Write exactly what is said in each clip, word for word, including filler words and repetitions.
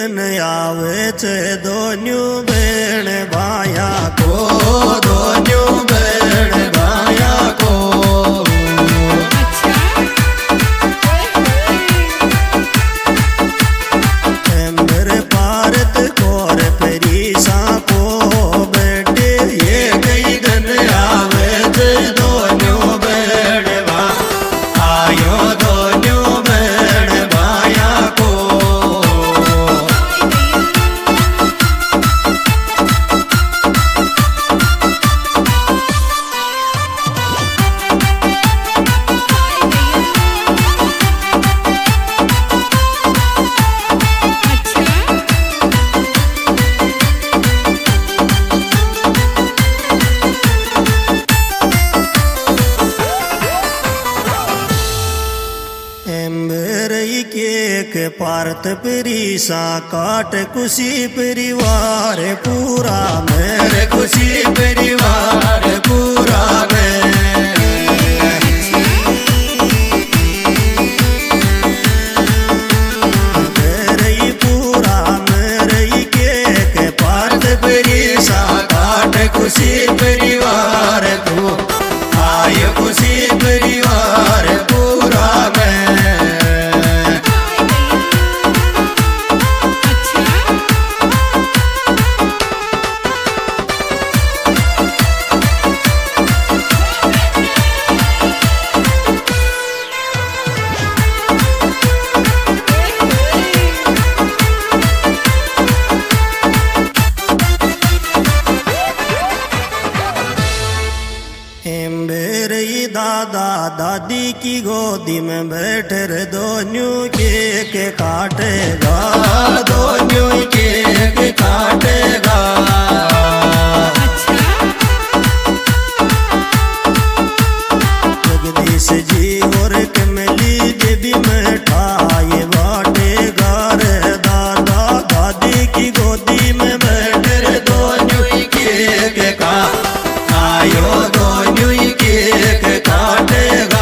दिन आवे छे दोन्यू बेण भाया को, दोन्यू बेण भाया को। मेरे भारत कोर परिसा को बेटे ये कई दिन आवे छे दोन्यू बेण भा आयो दोन्यू बेण भाया को। के पार्थ परिसा काट खुशी परिवार पूरा मेरे खुशी परिवार पूरा मेरे पूरा मेरे के पार्थ परिसा काट खुशी परिवार तू आय खुशी परिवार पूरा में। दादा दादी की गोदी में बैठे रे दोन्यू केक काटेगा, दोन्यू केक काटेगा। जगदीश जी और कमली देवी मिठाई बांटेगा रे दादा दादी की गोदी में बैठे रे दोन्यू केक का आयो दोन्यू केक काटेगा।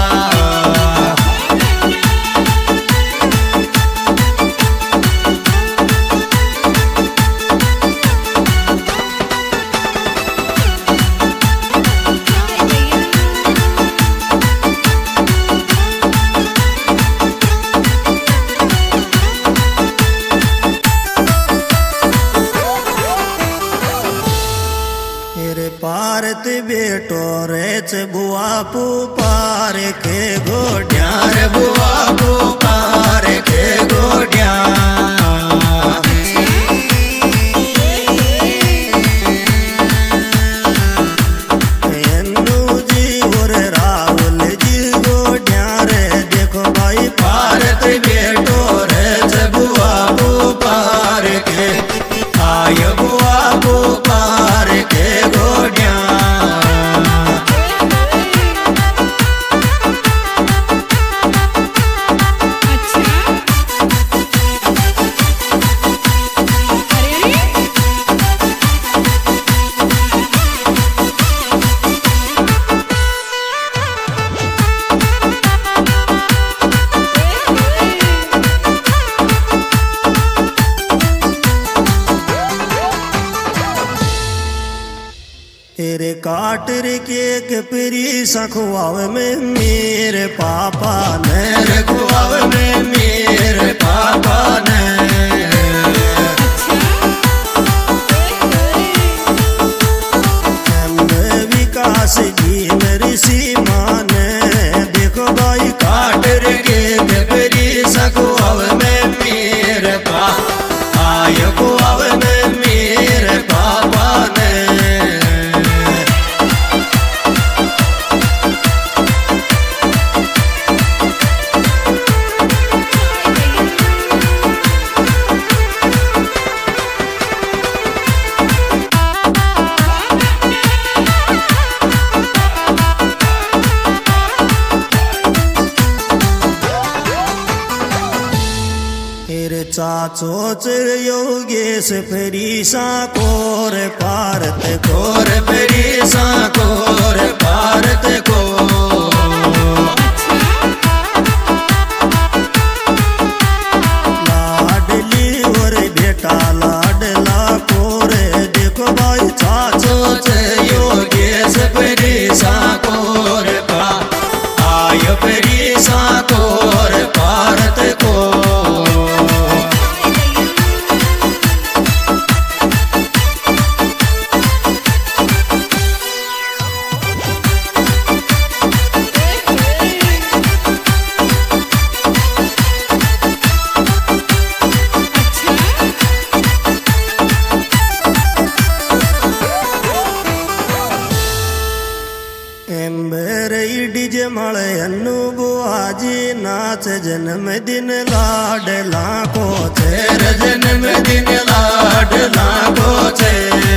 पारत बेटो रेच बुआ पुपार के गोड्या रे बुआ पुपार के गोड्या। अन्नू जी और राहुल जी गोड्या रे देखो भाई पारत बेटो रेच बुआ पुपार के आय बुआ पुपार के गोड्या। तेरे काटर केक परी सखुआव में मेरे पापा ने खुआव में मेरे पापा ने। विकास जी मेरी सीमा ने देखो भाई काटर केक परी सखुआव में मेरे पापा आय खुआव में मेरे पापा ने। चाचोच योगेश परिसा कोर पारत कोर परिसा कोर पारत को। लाडली और नाच जन्मदिन लाडला को छे जन्मदिन लाडला को छे।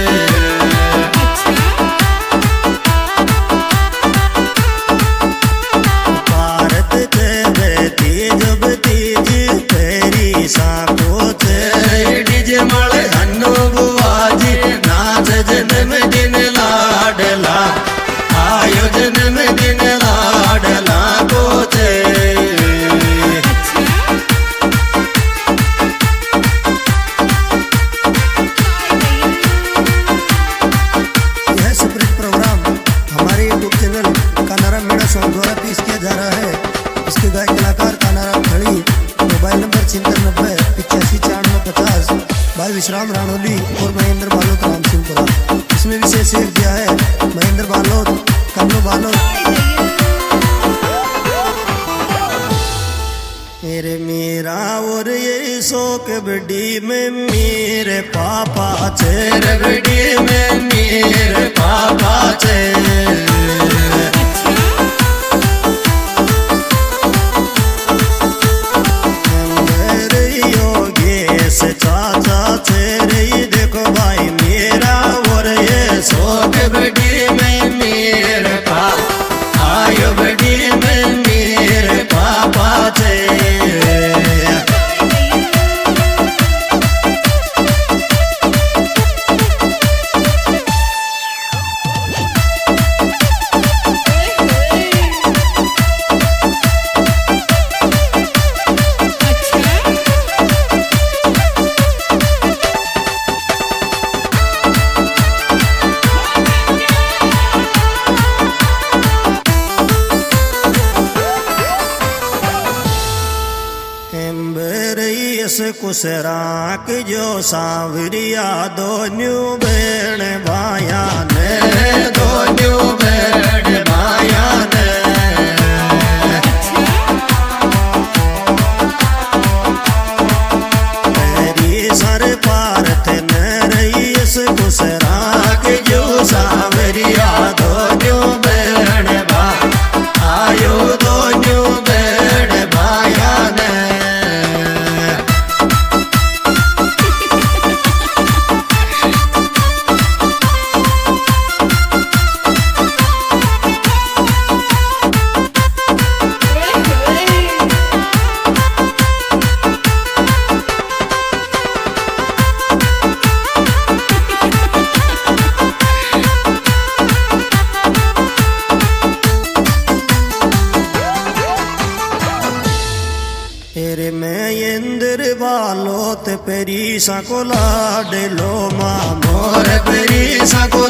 भारत छे बेटी जब तीज तेरी साको छे डीजे मळे हन्नू बुआजी नाच जन्मदिन लाडला आयो जन्मदिन लाडला को छे। यह स्प्रिट प्रोग्राम हमारे youtube channel Kanaram Meena song द्वारा पेश किया जा रहा है। इसके गायक कलाकार कानाराम खड़ी, मोबाइल नंबर छिहत्तर नब्बे पिचासी छियानवे पचास, भाई विश्राम राणोली और महेंद्र बालोत राम सिंहपुरा। इसमें विशेष एक दिया है महेंद्र बालोत, कन्नू बालोत। मेरे मेरा और ये शोक बड़ी में मेरे पापा छे बड़ी में मेरे पापा छे। चाचा तेरे देखो भाई मेरा और ये शोक बड़ी में मेरे पापा आयो बड़ी में मेरे पापा थे। कुसराक जो सांवरिया दोन्यू बेण भाया ने दोन्यू बेण भाया ने। तेरी सर पारथ न रही इस कुसराक जो सांवरिया दोन्यू बेण भाया आयो दोन्यू बेण भाया ने। तेरे में इंद्र बालोत पेरी साको लाडलो माँ मोर पेरी साको